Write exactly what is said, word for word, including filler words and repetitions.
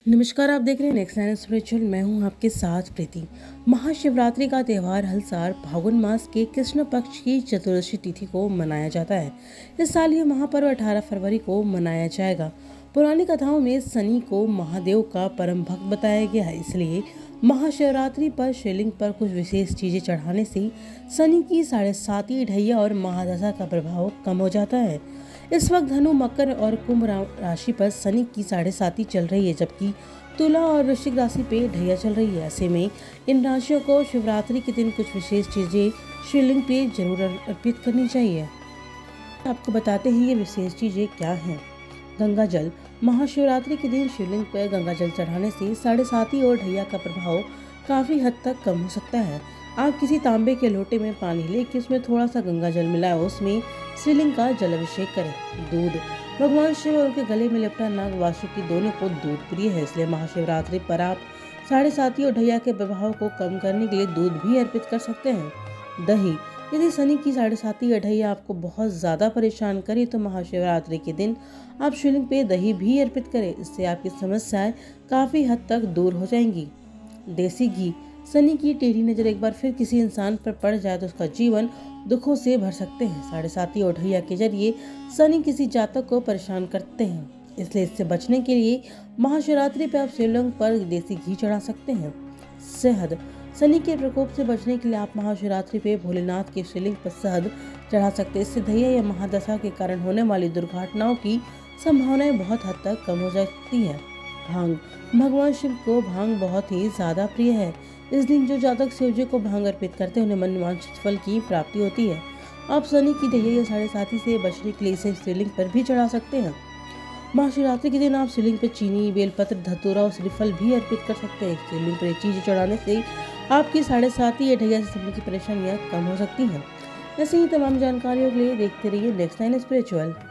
नमस्कार, आप देख रहे हैं नेक्स्ट नाइन स्पिरिचुअल। मैं हूं आपके साथ प्रीति। महाशिवरात्रि का त्यौहार हर साल फागुन मास के कृष्ण पक्ष की चतुर्दशी तिथि को मनाया जाता है। इस साल ये महापर्व अठारह फरवरी को मनाया जाएगा। पुरानी कथाओं में शनि को महादेव का परम भक्त बताया गया है, इसलिए महाशिवरात्रि पर शिवलिंग पर कुछ विशेष चीजें चढ़ाने से शनि की साढ़े साती ढैया और महादशा का प्रभाव कम हो जाता है। इस वक्त धनु, मकर और कुंभ राशि पर शनि की साढ़े साती चल रही है, जबकि तुला और वृश्चिक राशि पे ढैया चल रही है। ऐसे में इन राशियों को शिवरात्रि के दिन कुछ विशेष चीजें शिवलिंग पे जरूर अर्पित करनी चाहिए। आपको बताते हैं ये विशेष चीजें क्या हैं। गंगा जल। महाशिवरात्रि के दिन शिवलिंग पर गंगा जल चढ़ाने से साढ़े साती और ढैया का प्रभाव काफी हद तक कम हो सकता है। आप किसी तांबे के लोटे में पानी लेकर उसमें थोड़ा सा गंगा जल मिलाएं, उसमें शिवलिंग का जल अभिषेक करें। दूध। भगवान शिव और उनके गले में लिपटा नाग वासुकी दोनों को दूध प्रिय है, इसलिए महाशिवरात्रि पर आप साढ़े साती और ढैया के प्रभाव को कम करने के लिए दूध भी अर्पित कर सकते हैं। दही। यदि शनि की साढ़े साती या ढैया आपको बहुत ज्यादा परेशान करे तो महाशिवरात्रि के दिन आप शिवलिंग पे दही भी अर्पित करें, इससे आपकी समस्याएं काफी हद तक दूर हो जाएंगी। देसी घी। शनि की टेढ़ी नजर एक बार फिर किसी इंसान पर पड़ जाए तो उसका जीवन दुखों से भर सकते हैं। साढ़े साती और ढैया के जरिए शनि किसी जातक को परेशान करते हैं, इसलिए इससे बचने के लिए महाशिवरात्रि पर आप शिवलिंग पर देसी घी चढ़ा सकते हैं। शहद। शनि के प्रकोप से बचने के लिए आप महाशिवरात्रि पे भोलेनाथ के शिवलिंग पर शहद चढ़ा सकते हैं। इससे ढैया या महादशा के कारण होने वाली दुर्घटनाओं की संभावनाएं बहुत हद तक कम हो जाती है। भांग। भगवान शिव को भांग बहुत ही ज्यादा प्रिय है। इस दिन जो जातक शिव जी को भांग अर्पित करते हैं उन्हें मनवांछित फल की प्राप्ति होती है। आप शनि की ढैया या साढ़े साती से बचने के लिए इसे शिवलिंग पर भी चढ़ा सकते हैं। महाशिवरात्रि के दिन आप शिवलिंग पर चीनी, बेलपत्र, धतूरा और श्रीफल भी अर्पित कर सकते हैं। शिवलिंग पर ये चीजें चढ़ाने से आपकी साढ़े साती या ढैया से संबंधित परेशानियां कम हो सकती हैं। ऐसे ही तमाम जानकारियों के लिए देखते रहिए नेक्स्ट नाइन स्पिरिचुअल।